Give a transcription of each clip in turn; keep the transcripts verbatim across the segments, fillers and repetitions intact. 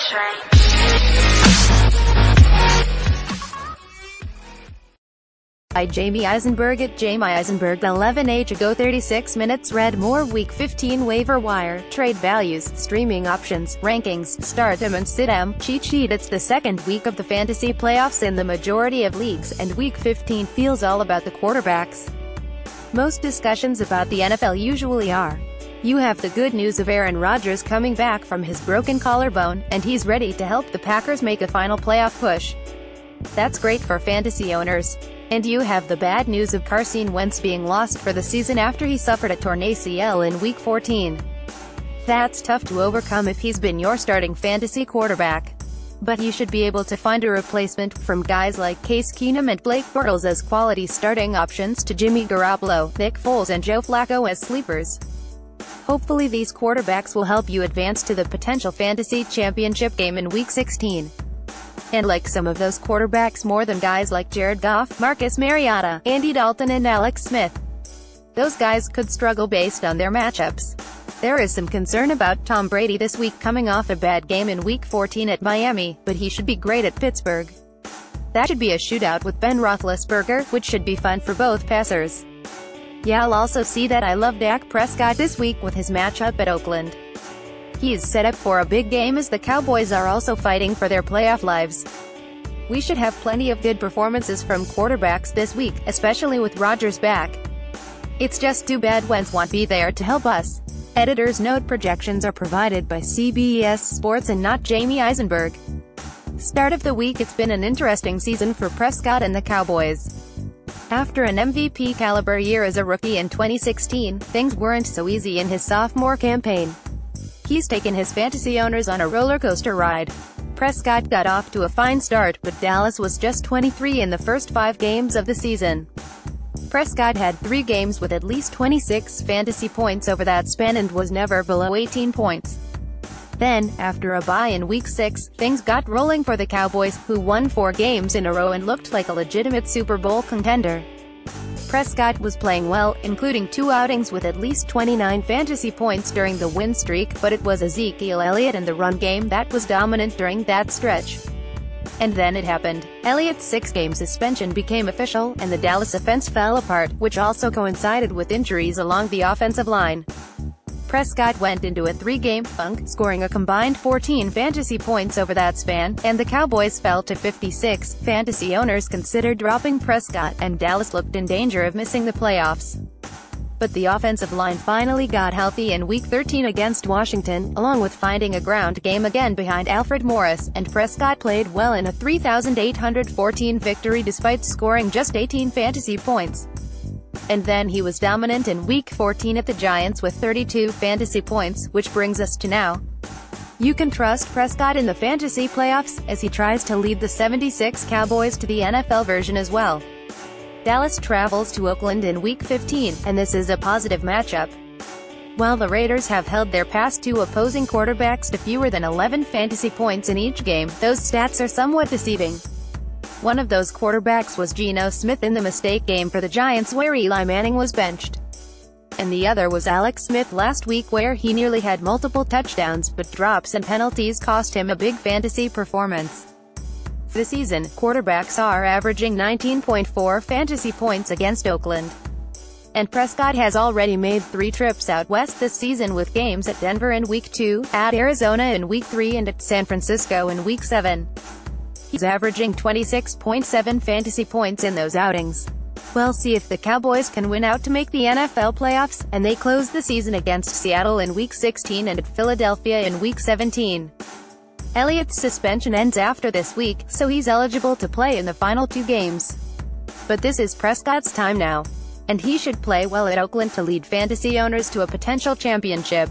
By Jamie Eisenberg at Jamie Eisenberg. eleven age ago thirty-six minutes. Read more. Week fifteen waiver wire, trade values, streaming options, rankings, stardom and sit-em cheat sheet. It's the second week of the fantasy playoffs in the majority of leagues, and week fifteen feels all about the quarterbacks. Most discussions about the N F L usually are. You have the good news of Aaron Rodgers coming back from his broken collarbone, and he's ready to help the Packers make a final playoff push. That's great for fantasy owners. And you have the bad news of Carson Wentz being lost for the season after he suffered a torn A C L in week fourteen. That's tough to overcome if he's been your starting fantasy quarterback. But you should be able to find a replacement, from guys like Case Keenum and Blake Bortles as quality starting options to Jimmy Garoppolo, Nick Foles and Joe Flacco as sleepers. Hopefully these quarterbacks will help you advance to the potential fantasy championship game in week sixteen. And like some of those quarterbacks more than guys like Jared Goff, Marcus Mariota, Andy Dalton and Alex Smith. Those guys could struggle based on their matchups. There is some concern about Tom Brady this week, coming off a bad game in week fourteen at Miami, but he should be great at Pittsburgh. That should be a shootout with Ben Roethlisberger, which should be fun for both passers. Yeah, I'll also see that. I love Dak Prescott this week with his matchup at Oakland. He's set up for a big game as the Cowboys are also fighting for their playoff lives. We should have plenty of good performances from quarterbacks this week, especially with Rodgers back. It's just too bad Wentz won't be there to help us. Editor's note: projections are provided by C B S Sports and not Jamie Eisenberg. Start of the week. It's been an interesting season for Prescott and the Cowboys. After an M V P caliber year as a rookie in twenty sixteen, things weren't so easy in his sophomore campaign. He's taken his fantasy owners on a roller coaster ride. Prescott got off to a fine start, but Dallas was just twenty-three in the first five games of the season. Prescott had three games with at least twenty-six fantasy points over that span and was never below eighteen points. Then, after a bye in week six, things got rolling for the Cowboys, who won four games in a row and looked like a legitimate Super Bowl contender. Prescott was playing well, including two outings with at least twenty-nine fantasy points during the win streak, but it was Ezekiel Elliott and the run game that was dominant during that stretch. And then it happened. Elliott's six-game suspension became official, and the Dallas offense fell apart, which also coincided with injuries along the offensive line. Prescott went into a three-game funk, scoring a combined fourteen fantasy points over that span, and the Cowboys fell to fifty-six. Fantasy owners considered dropping Prescott, and Dallas looked in danger of missing the playoffs. But the offensive line finally got healthy in week thirteen against Washington, along with finding a ground game again behind Alfred Morris, and Prescott played well in a three thousand eight hundred fourteen victory despite scoring just eighteen fantasy points. And then he was dominant in week fourteen at the Giants with thirty-two fantasy points, which brings us to now. You can trust Prescott in the fantasy playoffs, as he tries to lead the seventy-six Cowboys to the N F L version as well. Dallas travels to Oakland in week fifteen, and this is a positive matchup. While the Raiders have held their past two opposing quarterbacks to fewer than eleven fantasy points in each game, those stats are somewhat deceiving. One of those quarterbacks was Geno Smith in the mistake game for the Giants where Eli Manning was benched. And the other was Alex Smith last week where he nearly had multiple touchdowns, but drops and penalties cost him a big fantasy performance. This season, quarterbacks are averaging nineteen point four fantasy points against Oakland. And Prescott has already made three trips out west this season, with games at Denver in week two, at Arizona in week three and at San Francisco in week seven. He's averaging twenty-six point seven fantasy points in those outings. We'll see if the Cowboys can win out to make the N F L playoffs, and they close the season against Seattle in week sixteen and at Philadelphia in week seventeen. Elliott's suspension ends after this week, so he's eligible to play in the final two games. But this is Prescott's time now. And he should play well at Oakland to lead fantasy owners to a potential championship.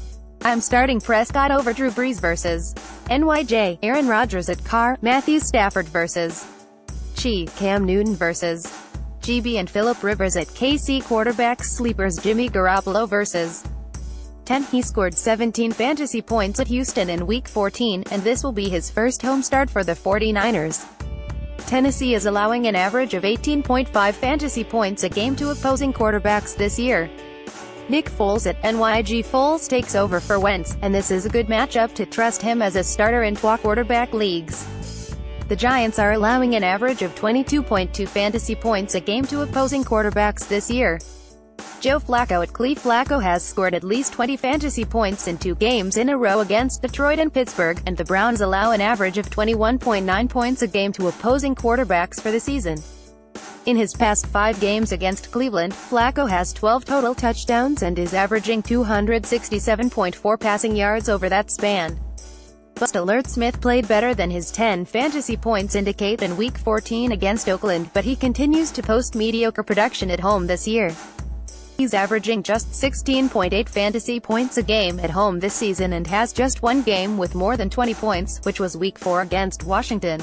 I'm starting Prescott over Drew Brees versus N Y J, Aaron Rodgers at Carr, Matthew Stafford versus Chi, Cam Newton versus G B and Phillip Rivers at K C. Quarterbacks sleepers: Jimmy Garoppolo versus ten. He scored seventeen fantasy points at Houston in week fourteen, and this will be his first home start for the forty-niners. Tennessee is allowing an average of eighteen point five fantasy points a game to opposing quarterbacks this year. Nick Foles at N Y G. Foles takes over for Wentz, and this is a good matchup to trust him as a starter in four quarterback leagues. The Giants are allowing an average of twenty-two point two fantasy points a game to opposing quarterbacks this year. Joe Flacco at Clef Flacco has scored at least twenty fantasy points in two games in a row against Detroit and Pittsburgh, and the Browns allow an average of twenty-one point nine points a game to opposing quarterbacks for the season. In his past five games against Cleveland, Flacco has twelve total touchdowns and is averaging two hundred sixty-seven point four passing yards over that span. Bust alert: Smith played better than his ten fantasy points indicate in Week fourteen against Oakland, but he continues to post mediocre production at home this year. He's averaging just sixteen point eight fantasy points a game at home this season and has just one game with more than twenty points, which was Week four against Washington.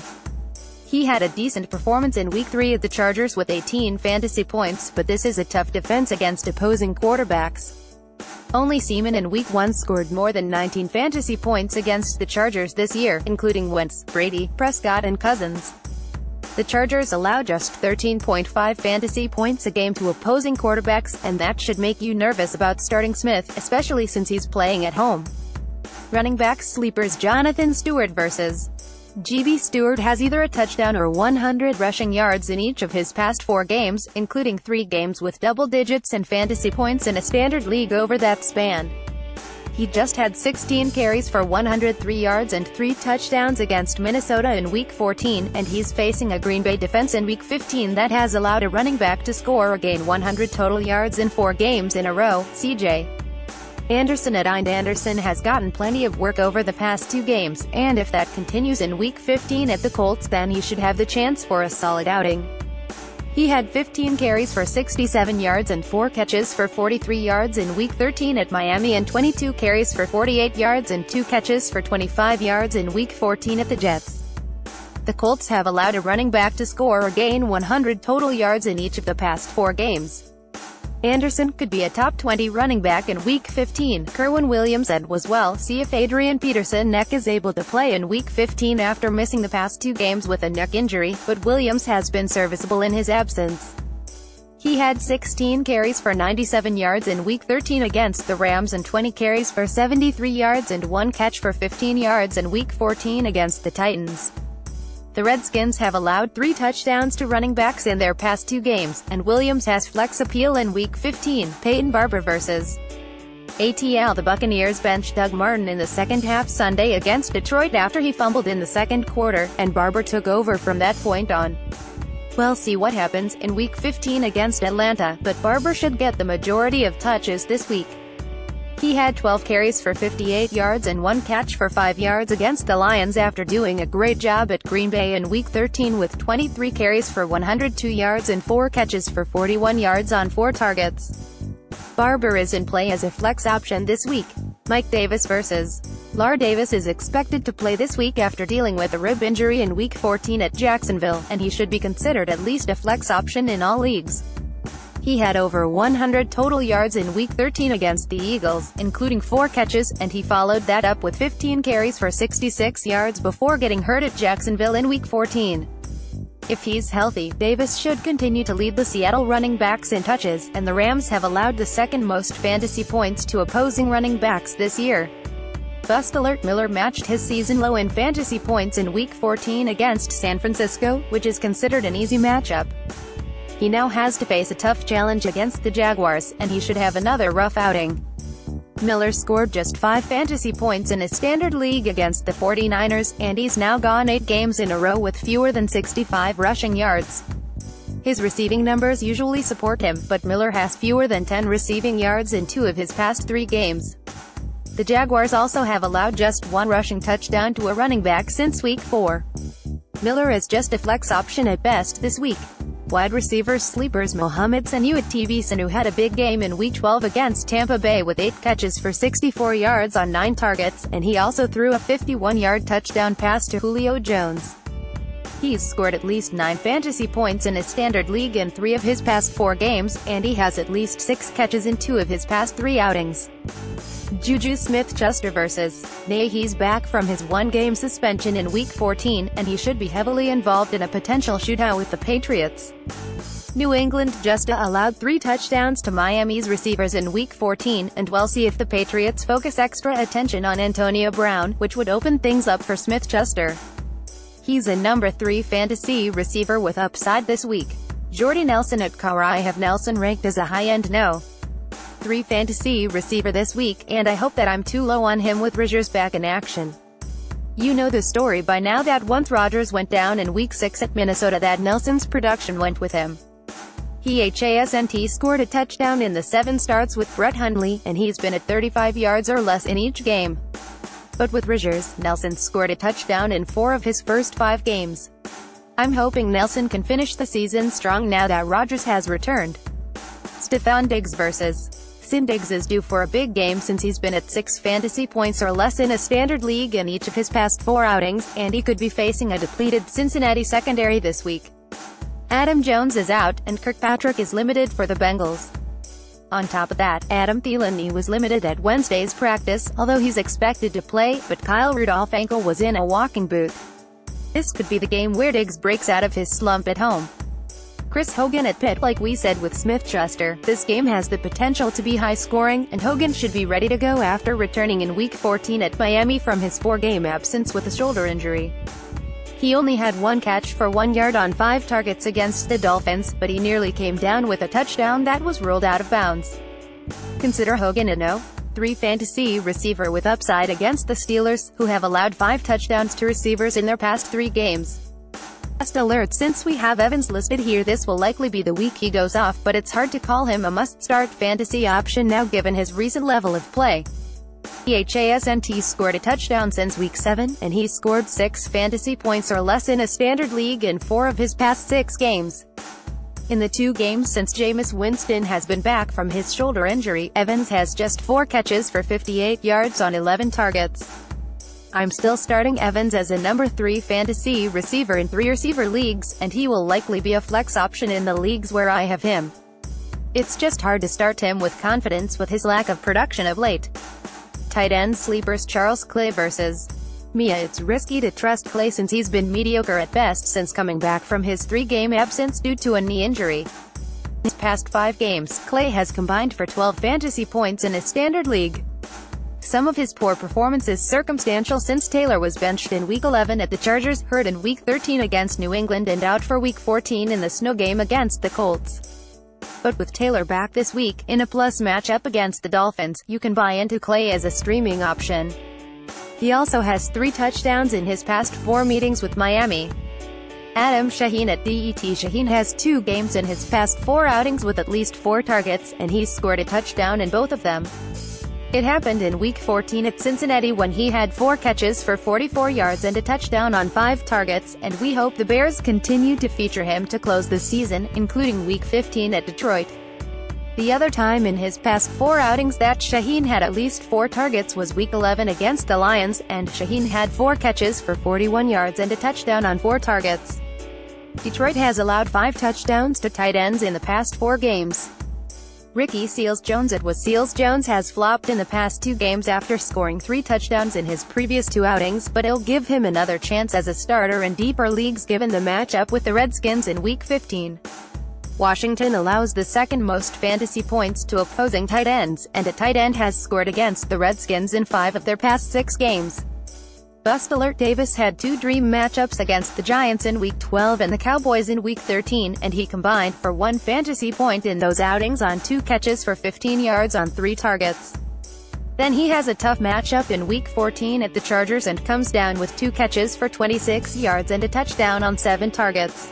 He had a decent performance in Week three at the Chargers with eighteen fantasy points, but this is a tough defense against opposing quarterbacks. Only Seaman in Week one scored more than nineteen fantasy points against the Chargers this year, including Wentz, Brady, Prescott and Cousins. The Chargers allow just thirteen point five fantasy points a game to opposing quarterbacks, and that should make you nervous about starting Smith, especially since he's playing at home. Running back sleepers: Jonathan Stewart versus G B. Stewart has either a touchdown or one hundred rushing yards in each of his past four games, including three games with double digits in fantasy points in a standard league over that span. He just had sixteen carries for one hundred three yards and three touchdowns against Minnesota in Week fourteen, and he's facing a Green Bay defense in Week fifteen that has allowed a running back to score or gain one hundred total yards in four games in a row. C J Anderson at Ind Anderson has gotten plenty of work over the past two games, and if that continues in Week fifteen at the Colts, then he should have the chance for a solid outing. He had fifteen carries for sixty-seven yards and four catches for forty-three yards in Week thirteen at Miami and twenty-two carries for forty-eight yards and two catches for twenty-five yards in Week fourteen at the Jets. The Colts have allowed a running back to score or gain one hundred total yards in each of the past four games. Anderson could be a top twenty running back in Week fifteen. Kerwin Williams said was well, see if Adrian Peterson neck is able to play in Week fifteen after missing the past two games with a neck injury, but Williams has been serviceable in his absence. He had sixteen carries for ninety-seven yards in Week thirteen against the Rams and twenty carries for seventy-three yards and one catch for fifteen yards in Week fourteen against the Titans. The Redskins have allowed three touchdowns to running backs in their past two games, and Williams has flex appeal in Week fifteen. Peyton Barber versus A T L. The Buccaneers benched Doug Martin in the second half Sunday against Detroit after he fumbled in the second quarter, and Barber took over from that point on. We'll see what happens in Week fifteen against Atlanta, but Barber should get the majority of touches this week. He had twelve carries for fifty-eight yards and one catch for five yards against the Lions after doing a great job at Green Bay in Week thirteen with twenty-three carries for one hundred two yards and four catches for forty-one yards on four targets. Barber is in play as a flex option this week. Mike Davis versus Lar Davis is expected to play this week after dealing with a rib injury in Week fourteen at Jacksonville, and he should be considered at least a flex option in all leagues. He had over one hundred total yards in Week thirteen against the Eagles, including four catches, and he followed that up with fifteen carries for sixty-six yards before getting hurt at Jacksonville in Week fourteen. If he's healthy, Davis should continue to lead the Seattle running backs in touches, and the Rams have allowed the second most fantasy points to opposing running backs this year. Bust alert: Miller matched his season low in fantasy points in Week fourteen against San Francisco, which is considered an easy matchup. He now has to face a tough challenge against the Jaguars, and he should have another rough outing. Miller scored just five fantasy points in a standard league against the forty-niners, and he's now gone eight games in a row with fewer than sixty-five rushing yards. His receiving numbers usually support him, but Miller has fewer than ten receiving yards in two of his past three games. The Jaguars also have allowed just one rushing touchdown to a running back since Week four. Miller is just a flex option at best this week. Wide receivers sleepers: Mohamed Sanu at T B. Sanu had a big game in Week twelve against Tampa Bay with eight catches for sixty-four yards on nine targets, and he also threw a fifty-one yard touchdown pass to Julio Jones. He's scored at least nine fantasy points in a standard league in three of his past four games, and he has at least six catches in two of his past three outings. Juju Smith-Schuster versus Nay. He's back from his one-game suspension in Week fourteen, and he should be heavily involved in a potential shootout with the Patriots. New England just allowed three touchdowns to Miami's receivers in Week fourteen, and we'll see if the Patriots focus extra attention on Antonio Brown, which would open things up for Smith-Schuster. He's a number three fantasy receiver with upside this week. Jordy Nelson at Car. I have Nelson ranked as a high-end no. three fantasy receiver this week, and I hope that I'm too low on him with Rodgers back in action. You know the story by now that once Rodgers went down in Week six at Minnesota, that Nelson's production went with him. He hasn't scored a touchdown in the seven starts with Brett Hundley, and he's been at thirty-five yards or less in each game. But with Rodgers, Nelson scored a touchdown in four of his first five games. I'm hoping Nelson can finish the season strong now that Rodgers has returned. Stefon Diggs versus Sin. Diggs is due for a big game since he's been at six fantasy points or less in a standard league in each of his past four outings, and he could be facing a depleted Cincinnati secondary this week. Adam Jones is out, and Kirkpatrick is limited for the Bengals. On top of that, Adam Thielen he was limited at Wednesday's practice, although he's expected to play, but Kyle Rudolph's ankle was in a walking boot. This could be the game where Diggs breaks out of his slump at home. Chris Hogan at Pitt. Like we said with Smith-Schuster, this game has the potential to be high-scoring, and Hogan should be ready to go after returning in Week fourteen at Miami from his four-game absence with a shoulder injury. He only had one catch for one yard on five targets against the Dolphins, but he nearly came down with a touchdown that was ruled out of bounds. Consider Hogan a no. three fantasy receiver with upside against the Steelers, who have allowed five touchdowns to receivers in their past three games. Just alert, since we have Evans listed here, this will likely be the week he goes off, but it's hard to call him a must-start fantasy option now given his recent level of play. He hasn't scored a touchdown since Week seven, and he's scored six fantasy points or less in a standard league in four of his past six games. In the two games since Jameis Winston has been back from his shoulder injury, Evans has just four catches for fifty-eight yards on eleven targets. I'm still starting Evans as a number three fantasy receiver in three receiver leagues, and he will likely be a flex option in the leagues where I have him. It's just hard to start him with confidence with his lack of production of late. Tight end sleepers. Charles Clay versus Mia. It's risky to trust Clay since he's been mediocre at best since coming back from his three-game absence due to a knee injury. In his past five games, Clay has combined for twelve fantasy points in a standard league. Some of his poor performance is circumstantial since Taylor was benched in Week eleven at the Chargers, hurt in Week thirteen against New England, and out for Week fourteen in the snow game against the Colts. But with Taylor back this week, in a plus matchup against the Dolphins, you can buy into Clay as a streaming option. He also has three touchdowns in his past four meetings with Miami. Adam Shaheen at D E T. Shaheen has two games in his past four outings with at least four targets, and he's scored a touchdown in both of them. It happened in Week fourteen at Cincinnati when he had four catches for forty-four yards and a touchdown on five targets, and we hope the Bears continue to feature him to close the season, including Week fifteen at Detroit. The other time in his past four outings that Shaheen had at least four targets was Week eleven against the Lions, and Shaheen had four catches for forty-one yards and a touchdown on four targets. Detroit has allowed five touchdowns to tight ends in the past four games. Ricky Seals-Jones. It was Seals-Jones has flopped in the past two games after scoring three touchdowns in his previous two outings, but it'll give him another chance as a starter in deeper leagues given the matchup with the Redskins in Week fifteen. Washington allows the second most fantasy points to opposing tight ends, and a tight end has scored against the Redskins in five of their past six games. Bust alert. Davis had two dream matchups against the Giants in Week twelve and the Cowboys in Week thirteen, and he combined for one fantasy point in those outings on two catches for fifteen yards on three targets. Then he has a tough matchup in Week fourteen at the Chargers and comes down with two catches for twenty-six yards and a touchdown on seven targets.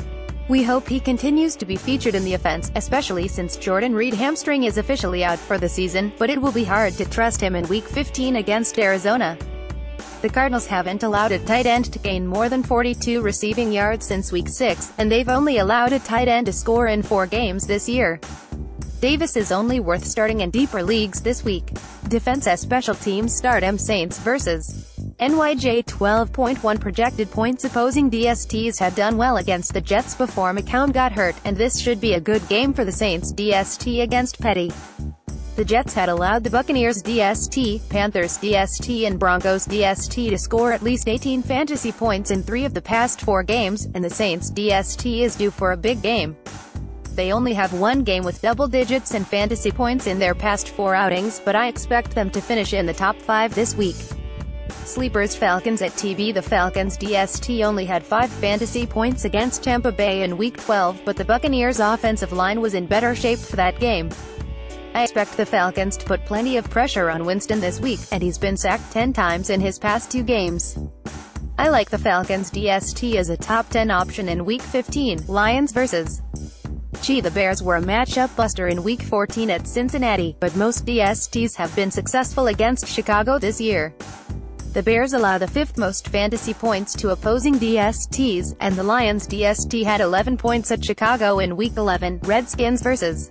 We hope he continues to be featured in the offense, especially since Jordan Reed's hamstring is officially out for the season, but it will be hard to trust him in Week fifteen against Arizona. The Cardinals haven't allowed a tight end to gain more than forty-two receiving yards since Week six, and they've only allowed a tight end to score in four games this year. Davis is only worth starting in deeper leagues this week. Defense as special teams. Start M. Saints versus N Y J. twelve point one projected points. Opposing D S Ts had done well against the Jets before McCown got hurt, and this should be a good game for the Saints D S T against Petty. The Jets had allowed the Buccaneers D S T, Panthers D S T and Broncos D S T to score at least eighteen fantasy points in three of the past four games, and the Saints D S T is due for a big game. They only have one game with double digits and fantasy points in their past four outings, but I expect them to finish in the top five this week. Sleepers Falcons at T B. The Falcons D S T only had five fantasy points against Tampa Bay in Week twelve, but the Buccaneers' offensive line was in better shape for that game. I expect the Falcons to put plenty of pressure on Winston this week, and he's been sacked ten times in his past two games. I like the Falcons D S T as a top ten option in Week fifteen, Lions versus G. The Bears were a matchup buster in Week fourteen at Cincinnati, but most D S Ts have been successful against Chicago this year. The Bears allow the fifth most fantasy points to opposing D S Ts, and the Lions D S T had eleven points at Chicago in Week eleven, Redskins versus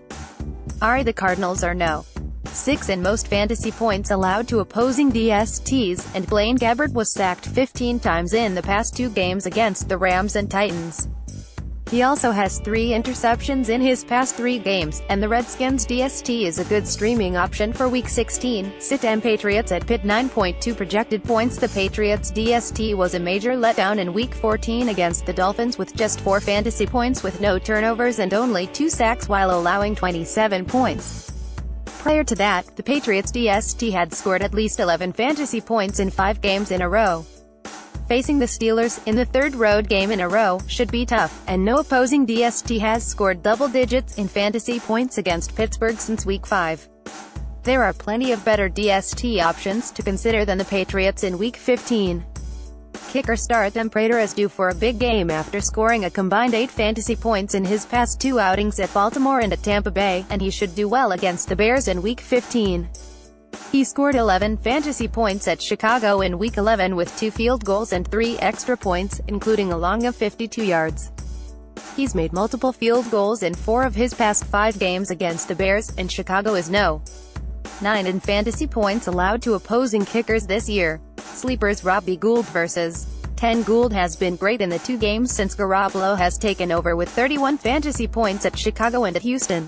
R. The Cardinals are no. six in most fantasy points allowed to opposing D S Ts, and Blaine Gabbert was sacked fifteen times in the past two games against the Rams and Titans. He also has three interceptions in his past three games, and the Redskins D S T is a good streaming option for Week sixteen. Sit-em Patriots at Pitt. Nine point two projected points. The Patriots D S T was a major letdown in Week fourteen against the Dolphins with just four fantasy points with no turnovers and only two sacks while allowing twenty-seven points. Prior to that, the Patriots D S T had scored at least eleven fantasy points in five games in a row. Facing the Steelers, in the third road game in a row, should be tough, and no opposing D S T has scored double digits in fantasy points against Pittsburgh since Week five. There are plenty of better D S T options to consider than the Patriots in Week fifteen. Kicker Start-em Prater is due for a big game after scoring a combined eight fantasy points in his past two outings at Baltimore and at Tampa Bay, and he should do well against the Bears in Week fifteen. He scored eleven fantasy points at Chicago in Week eleven with two field goals and three extra points, including a long of fifty-two yards. He's made multiple field goals in four of his past five games against the Bears, and Chicago is no. nine in fantasy points allowed to opposing kickers this year. Sleepers Robbie Gould versus ten. Gould has been great in the two games since Garoppolo has taken over with thirty-one fantasy points at Chicago and at Houston.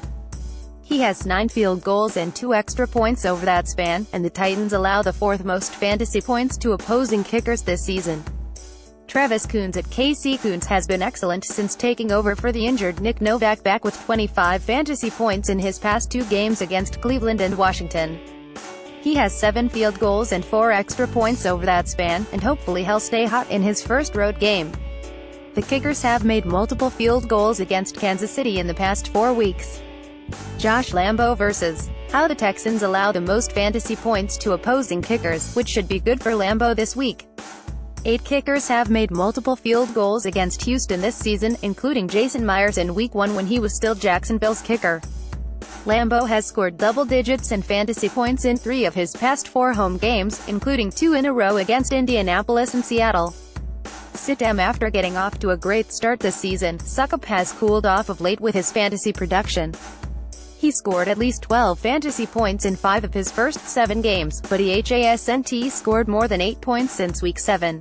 He has nine field goals and two extra points over that span, and the Titans allow the fourth most fantasy points to opposing kickers this season. Travis Coons at K C. Coons has been excellent since taking over for the injured Nick Novak, back with twenty-five fantasy points in his past two games against Cleveland and Washington. He has seven field goals and four extra points over that span, and hopefully he'll stay hot in his first road game. The Kickers have made multiple field goals against Kansas City in the past four weeks. Josh Lambo versus how the Texans allow the most fantasy points to opposing kickers, which should be good for Lambo this week. Eight kickers have made multiple field goals against Houston this season, including Jason Myers in Week one when he was still Jacksonville's kicker. Lambo has scored double digits and fantasy points in three of his past four home games, including two in a row against Indianapolis and Seattle. Sit-em After getting off to a great start this season, Succop has cooled off of late with his fantasy production. He scored at least twelve fantasy points in five of his first seven games, but he hasn't scored more than eight points since Week seven.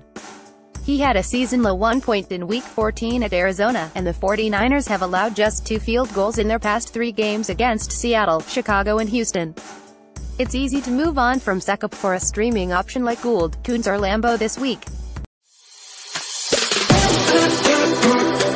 He had a season-low one point in Week fourteen at Arizona, and the forty-niners have allowed just two field goals in their past three games against Seattle, Chicago and Houston. It's easy to move on from Succop for a streaming option like Gould, Coons or Lambo this week.